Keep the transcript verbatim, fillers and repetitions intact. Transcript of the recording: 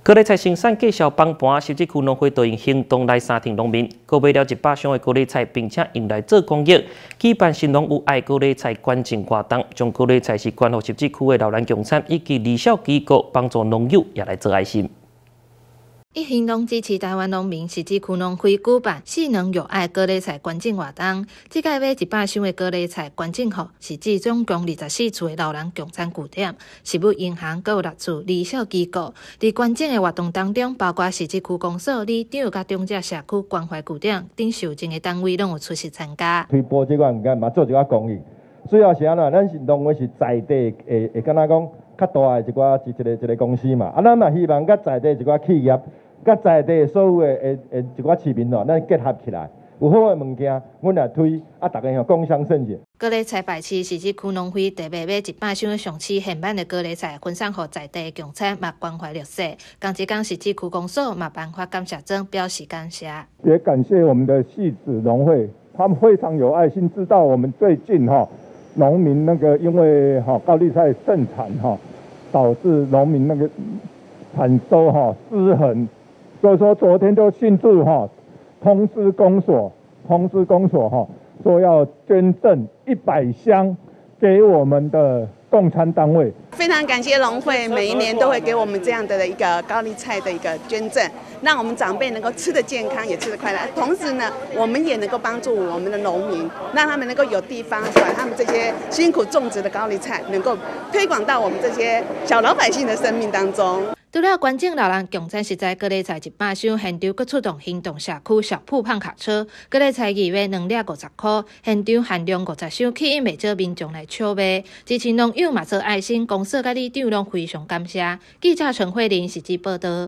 高丽菜生产继续放盘，十七区农会对应行动来三天农民，购买了一百箱的高丽菜，并且用来做公益，举办新农有爱高丽菜捐赠活动，将高丽菜是捐予十七区的老人共产以及理小机构，帮助农友也来做爱心。 一行动支持台湾农民十七区农会举办四农有爱高丽菜捐赠活动，这届买一百箱的高丽菜捐赠予是指总共二十四处的老人共产据点、食物银行，各有六处理小机构。在捐赠的活动当中，包括十七区公所、里长、甲中正社区关怀据点等受赠的单位拢有出席参加。 推播这款物件嘛，做一寡公益。主要是安怎？咱是农会是在地诶，会敢若讲较大的一寡一一个一个公司嘛。啊，咱嘛希望甲在地一寡企业。 甲在地所有的诶诶一寡市民哦，咱结合起来，有好的物件，阮来推，啊，大家要共襄盛举。 高丽菜摆市十七区农会特别买一百箱的上市现版的高丽菜，分送予在地共产嘛关怀弱势。同一天，十七区公所嘛颁发感谢状，表示感谢。 也感谢我们的戏子农会，他们非常有爱心，知道我们最近哈农民那个因为哈高丽菜盛产哈，导致农民那个产收哈失衡。 所以说，昨天就迅速哈通知公所，通知公所哈说要捐赠一百箱给我们的共餐单位。 非常感谢农会，每一年都会给我们这样的一个高丽菜的一个捐赠，让我们长辈能够吃得健康，也吃得快乐。同时呢，我们也能够帮助我们的农民，让他们能够有地方把他们这些辛苦种植的高丽菜，能够推广到我们这些小老百姓的生命当中。 除了捐赠老人共餐食材高丽菜一百箱，现场佫出动行动社区小铺胖卡车，高丽菜二卖两粒五十块，现场限量五十箱，吸引未少民众来抢买。支持农友嘛做爱心，公社甲里长拢非常感谢。记者陈慧玲实际报道。